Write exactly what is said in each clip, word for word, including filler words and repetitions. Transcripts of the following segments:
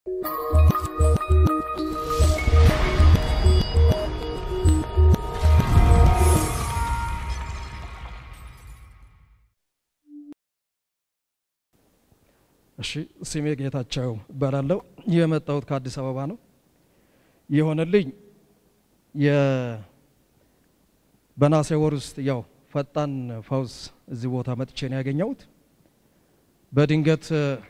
እሺ ስሜ ጌታቸው ባላለው የመጣሁት ከአዲስ አበባ ነው የሆነልኝ የ በናሴ ወር ውስጥ ያው ፈጣን ፈውስ እዚህ ቦታ መጥቼ ነው ያገኘሁት በድንገት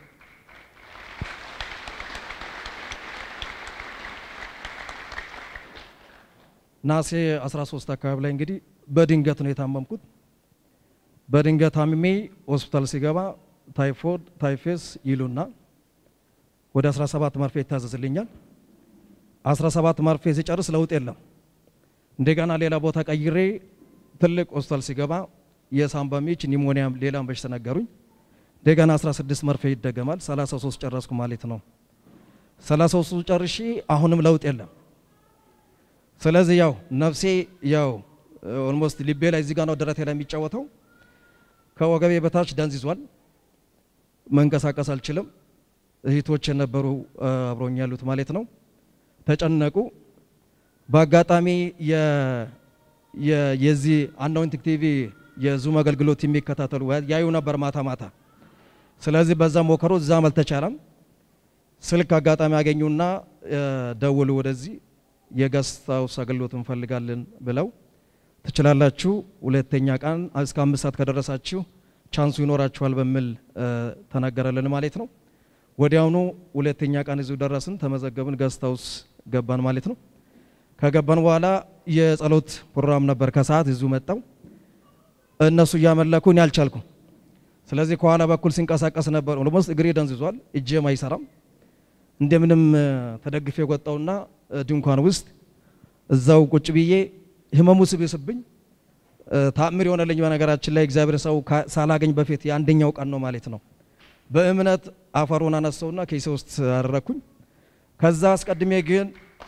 ናሴ አስራ ሶስት አካባቢ ላይ እንግዲህ በድንገት ነው የታመምኩት በድንገት አምሜ ሆስፒታል ሲገባ ታይፎይድ ታይፈስ ይሉና ወደ አስራ ሰባት መርፌ ይታዘዝልኛል አስራ ሰባት መርፌ ሲጨርስ ለውጥ የለም እንደገና ሌላ ቦታ ቀይሬ ትልቅ ሆስፒታል ሲገባ የሳምባ ምች ኒሞኒያም ሌላም በሽታ ነገሩኝ እንደገና አስራ ስድስት መርፌ ይደገማል ሰላሳ ሶስት ጨረስኩ ማለት ነው ሰላሳ ሶስት ጨርሼ አሁንም ለውጥ የለም ስለዚህ ያው ነፍሴ ያው ኦልሞስት ሊቤ ላይ እዚህ ጋር ነው ደረቴ ላይ የሚጫወተው ከወገቤ በታች ደንዝዟል መንቀሳቀስ አልችልም እህቶች ነበሩ አብሮኝ ያሉት ማለት ነው ተጨነቁ በአጋጣሚ የ የዚህ አናውንቲንግ ቲቪ የዙም አገልግሎት የሚከታተሉ ያዩ ነበር ማታ ማታ ስለዚህ በዛ ሞከሩ እዛም አልተቻለም ስልክ አጋጣሚ ያገኙና ደውሉ ወደዚህ የገስታው አገልግሎት እንፈልጋለን ብለው ትችላላችሁ ሁለተኛ ቀን እስከ አምስት ሰዓት ከደረሳችሁ ቻንሱ ይኖራችኋል በሚል ተናገረልን ማለት ነው ወዲያውኑ ሁለተኛ ቀን እዚሁ ደረስን ተመዘገብን ገስታውስ ገባን ማለት ነው ከገባን በኋላ የጸሎት ፕሮግራም ነበር ከሰዓት እዚሁ መጣው እነሱ ያመለኩኝ ያልቻልኩ ስለዚህ ከኋላ በኩል ሲንቀሳቀስ ነበር ኦልሞስት እግሬ ደንዝዟል እጄም አይሰራም እንደምንም ተደግፌ ወጣውና ድንኳን ውስጥ እዛው ቁጭ ብዬ ህመሙ ሲብስብኝ ታምር የሆነልኝ በነገራችን ላይ እግዚአብሔር ሰው ሳላገኝ በፊት የአንደኛው ቀን ነው ማለት ነው በእምነት አፈሩን አነሳውና ከይሴ ውስጥ አደረኩኝ ከዛ አስቀድሜ ግን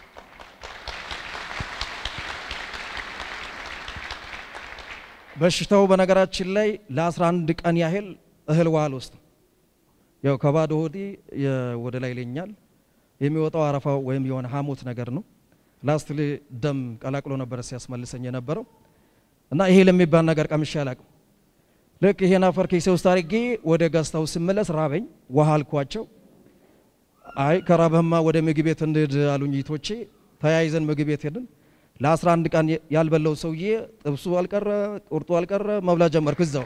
በሽታው በነገራችን ላይ ለ11 ቀን ያህል እህል ዋል ውስጥ ያው ከባዶ ሆዲ ወደ ላይ ለኛል የሚወጣው አረፋው ወይም የሆነ ሐሞት ነገር ነው ላስትሊ ደም ቀላቅሎ ነበር ሲያስመልሰኝ የነበረው እና ይሄ ለሚባል ነገር ቀምሼ አላቅም ለክ ይሄን አፈር ከይሴ ውስጥ አርጌ ወደ ጋስታው ሲመለስ ራበኝ ውሃ አልኳቸው አይ ከራበህማ ወደ ምግብ ቤት እንሂድ አሉኝ ይቶቼ ተያይዘን ምግብ ቤት ሄድን ለ11 ቀን ያልበለው ሰውዬ ጥብሱ አልቀረ ቁርጡ አልቀረ መብላ ጀመርኩ እዛው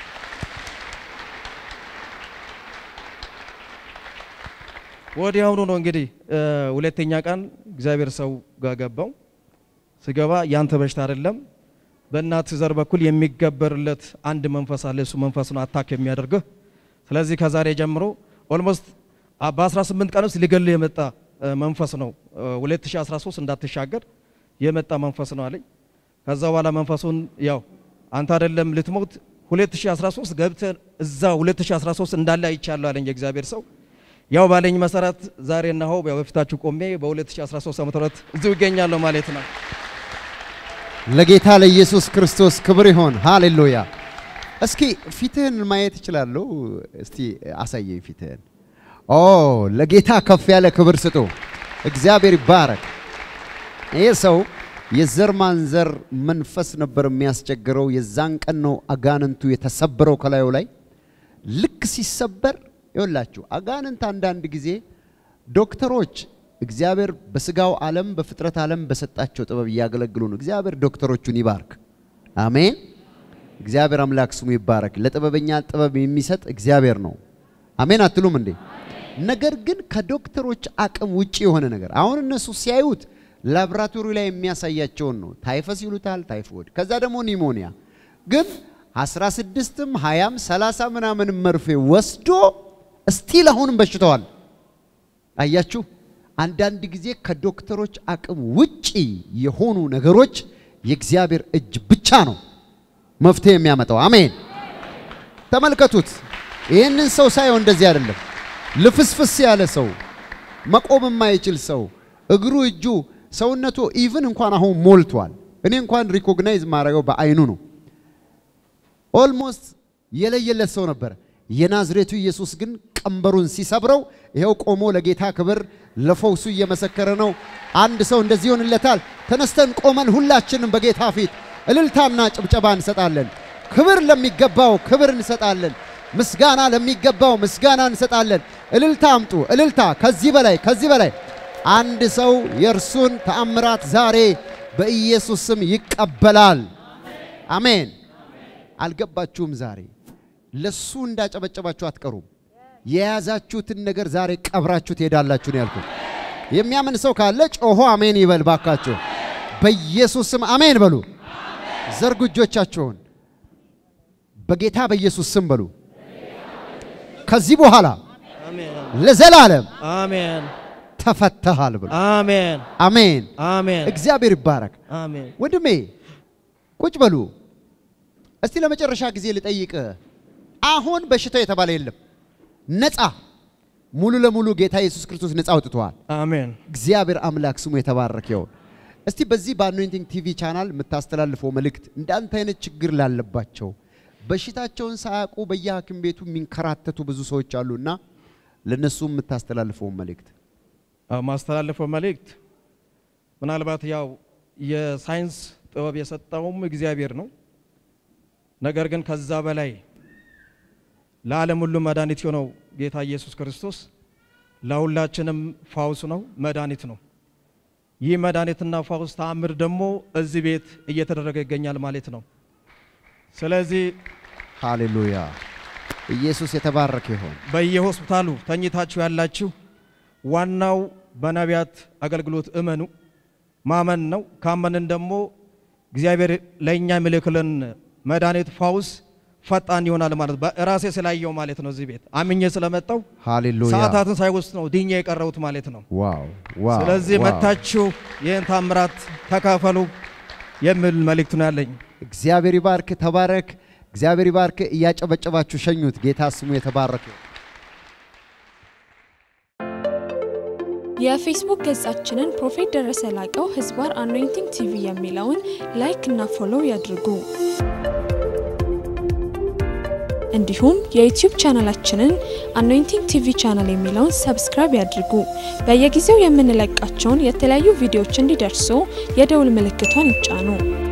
ወዲያውኑ ነው እንግዲህ ሁለተኛ ቀን እግዚአብሔር ሰው ጋር ገባው ሲገባ ያንተ በሽታ አይደለም በእናት ዘር በኩል የሚገበርለት አንድ መንፈስ አለ እሱ መንፈስ ነው አታክ የሚያደርገው ስለዚህ ከዛሬ ጀምሮ ኦልሞስት በ18 ቀን ውስጥ ሊገል የመጣ መንፈስ ነው ሁለት ሺህ አስራ ሶስት እንዳትሻገር የመጣ መንፈስ ነው አለኝ ከዛ በኋላ መንፈሱን ያው አንተ አይደለም ልትሞት ሁለት ሺህ አስራ ሶስት ገብተ እዛ ሁለት ሺህ አስራ ሶስት እንዳለ አይቻለሁ አለኝ እግዚአብሔር ሰው ያው ባለኝ መሰረት ዛሬና ሆ በፊታችሁ ቆሜ በ2013 ዓመተ ምህረት እዚሁ ይገኛለሁ ማለት ነው ለጌታ ለኢየሱስ ክርስቶስ ክብር ይሁን ሃሌሉያ እስኪ ፊትህን ማየት ይችላል እስቲ አሳየኝ ፊትህን ኦ ለጌታ ከፍ ያለ ክብር ስጡ እግዚአብሔር ይባረክ ይሄ ሰው የዘር ማንዘር መንፈስ ነበር የሚያስቸግረው የዛን ቀን ነው አጋንንቱ የተሰበረው ከላዩ ላይ ልክ ሲሰበር ይወላችሁ አጋንንት አንዳንድ ጊዜ ዶክተሮች እግዚአብሔር በስጋው ዓለም በፍጥረት ዓለም በሰጣቸው ጥበብ ያገለግሉ ነው እግዚአብሔር ዶክተሮቹን ይባርክ አሜን እግዚአብሔር አምላክ ስሙ ይባረክ ለጥበበኛ ጥበብ የሚሰጥ እግዚአብሔር ነው አሜን አትሉም እንዴ ነገር ግን ከዶክተሮች አቅም ውጪ የሆነ ነገር አሁን እነሱ ሲያዩት ላብራቶሪ ላይ የሚያሳያቸው ነው ታይፈስ ይሉታል ታይፎይድ ከዛ ደግሞ ኒሞኒያ ግን አስራ ስድስትም ሃያም ሰላሳ ምናምን መርፌ ወስዶ እስቲል አሁንም በሽታዋል አያችሁ አንዳንድ ጊዜ ከዶክተሮች አቅም ውጪ የሆኑ ነገሮች የእግዚአብሔር እጅ ብቻ ነው መፍትሄ የሚያመጣው አሜን ተመልከቱት ይሄንን ሰው ሳይሆን እንደዚህ አይደለም ልፍስፍስ ያለ ሰው መቆም የማይችል ሰው እግሩ እጁ ሰውነቱ ኢቭን እንኳን አሁን ሞልቷል እኔ እንኳን ሪኮግናይዝ ማረጋው በአይኑ ነው ኦልሞስት የለየለት ሰው ነበር የናዝሬቱ ኢየሱስ ግን ቀንበሩን ሲሰብረው ይሄው ቆሞ ለጌታ ክብር ለፈውሱ እየመሰከረ ነው። አንድ ሰው እንደዚህ ይሆንለታል። ተነስተን ቆመን ሁላችንም በጌታ ፊት እልልታና ጭብጨባ እንሰጣለን። ክብር ለሚገባው ክብር እንሰጣለን። ምስጋና ለሚገባው ምስጋና እንሰጣለን። እልልታ አምጡ፣ እልልታ ከዚህ በላይ ከዚህ በላይ አንድ ሰው የእርሱን ተአምራት ዛሬ በኢየሱስ ስም ይቀበላል። አሜን። አልገባችሁም? ዛሬ ለሱ እንዳጨበጨባችሁ አትቀሩም። የያዛችሁትን ነገር ዛሬ ቀብራችሁ ትሄዳላችሁ ነው ያልኩት። የሚያምን ሰው ካለ ጮሆ አሜን ይበል ባካችሁ። በኢየሱስ ስም አሜን በሉ። ዘርጉ እጆቻችሁን በጌታ በኢየሱስ ስም በሉ። ከዚህ በኋላ ለዘላለም አሜን ተፈተሃል ብሎ አሜን አሜን አሜን። እግዚአብሔር ይባረክ። አሜን። ወንድሜ ቁጭ በሉ። እስቲ ለመጨረሻ ጊዜ ልጠይቅ። አሁን በሽታ የተባለ የለም። ነፃ ሙሉ ለሙሉ ጌታ ኢየሱስ ክርስቶስ ነፃ አውጥቷል። አሜን። እግዚአብሔር አምላክ ስሙ የተባረከ ይሁን። እስቲ በዚህ በአኖይንቲንግ ቲቪ ቻናል የምታስተላልፈው መልእክት እንዳንተ አይነት ችግር ላለባቸው በሽታቸውን ሳያውቁ በየሐኪም ቤቱ የሚንከራተቱ ብዙ ሰዎች አሉና ለነሱ የምታስተላልፈው መልእክት? ማስተላልፈው መልእክት ምናልባት ያው የሳይንስ ጥበብ የሰጠውም እግዚአብሔር ነው። ነገር ግን ከዛ በላይ ለዓለም ሁሉ መድኃኒት የሆነው ጌታ ኢየሱስ ክርስቶስ ለሁላችንም ፋውስ ነው፣ መድኃኒት ነው። ይህ መድኃኒትና ፋውስ ተአምር ደግሞ እዚህ ቤት እየተደረገ ይገኛል ማለት ነው። ስለዚህ ሃሌሉያ ኢየሱስ የተባረከ ይሁን። በየሆስፒታሉ ተኝታችሁ ያላችሁ ዋናው በነቢያት አገልግሎት እመኑ፣ ማመን ነው። ካመንን ደግሞ እግዚአብሔር ለኛ ምልክልን መድኃኒት ፋውስ ፈጣን ይሆናል ማለት በራሴ ስላየው ማለት ነው። እዚህ ቤት አምኜ ስለመጣው ሃሌሉያ ሰዓታትን ሳይወስድ ነው ድኛ የቀረውት ማለት ነው። ዋው ዋው። ስለዚህ መታችሁ ይህን ታምራት ተካፈሉ የሚል መልእክት ነው ያለኝ። እግዚአብሔር ይባርክ። ተባረክ። እግዚአብሔር ይባርክ። እያጨበጨባችሁ ሸኙት። ጌታ ስሙ የተባረከ። የፌስቡክ ገጻችንን ፕሮፌት ደረሰ ላቀው ህዝባር አኖይንቲንግ ቲቪ የሚለውን ላይክ እና ፎሎው ያድርጉ። እንዲሁም የዩቲዩብ ቻናላችንን አኖይንቲንግ ቲቪ ቻናል የሚለውን ሰብስክራይብ ያድርጉ። በየጊዜው የምንለቃቸውን የተለያዩ ቪዲዮዎች እንዲደርሱ የደውል ምልክቷን ይጫኑ።